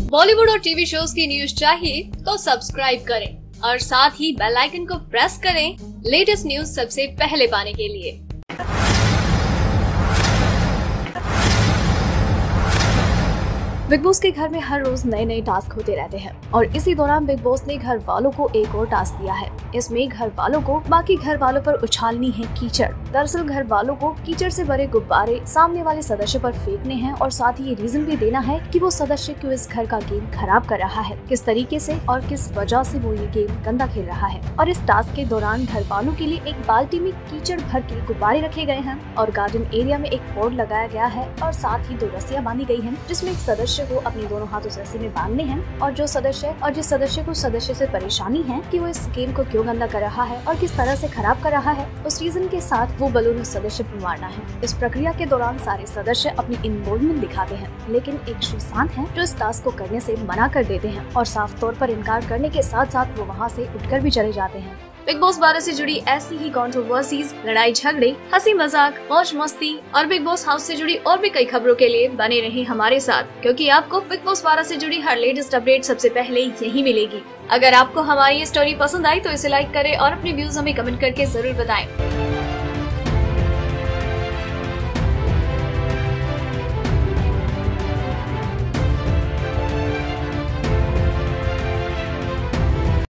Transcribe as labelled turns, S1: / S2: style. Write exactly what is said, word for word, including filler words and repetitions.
S1: बॉलीवुड और TV shows की news चाहिए तो सब्सक्राइब करें और साथ ही बेल आइकन को प्रेस करें लेटेस्ट न्यूज सबसे पहले पाने के लिए।
S2: बिग बॉस के घर में हर रोज नए नए टास्क होते रहते हैं और इसी दौरान बिग बॉस ने घर वालों को एक और टास्क दिया है। इसमें घर वालों को बाकी घर वालों पर उछालनी है कीचड़। दरअसल घर वालों को कीचड़ से भरे गुब्बारे सामने वाले सदस्य पर फेंकने हैं और साथ ही ये रीजन भी देना है कि वो सदस्य क्यों इस घर का गेम खराब कर रहा है, किस तरीके से और किस वजह से वो ये गेम गंदा खेल रहा है। और इस टास्क के दौरान घर वालों के लिए एक बाल्टी में कीचड़ भर के गुब्बारे रखे गए हैं और गार्डन एरिया में एक बोर्ड लगाया गया है और साथ ही दो रस्सियां बांधी गई हैं, जिसमें एक सदस्य को अपने दोनों हाथों से रस्सी में बांधने हैं और जो सदस्य और जिस सदस्य को सदस्य से परेशानी है कि वो इस गेम को क्यों गंदा कर रहा है और किस तरह से खराब कर रहा है, उस रीजन के साथ वो बलून उस सदस्य पर मारना है। इस प्रक्रिया के दौरान सारे सदस्य अपनी इन्वॉल्वमेंट दिखाते हैं, लेकिन एक श्रीशांत है जो इस टास्क को करने से मना कर देते हैं और साफ तौर पर इनकार करने के साथ साथ वो वहाँ से उठकर भी चले जाते हैं।
S1: बिग बॉस बारह से जुड़ी ऐसी ही कंट्रोवर्सीज, लड़ाई झगड़े, हंसी मजाक, मौज मस्ती और बिग बॉस हाउस से जुड़ी और भी कई खबरों के लिए बने रहें हमारे साथ, क्योंकि आपको बिग बॉस बारह से जुड़ी हर लेटेस्ट अपडेट सबसे पहले यही मिलेगी। अगर आपको हमारी ये स्टोरी पसंद आई तो इसे लाइक करें और अपने व्यूज हमें कमेंट करके जरूर बताएं।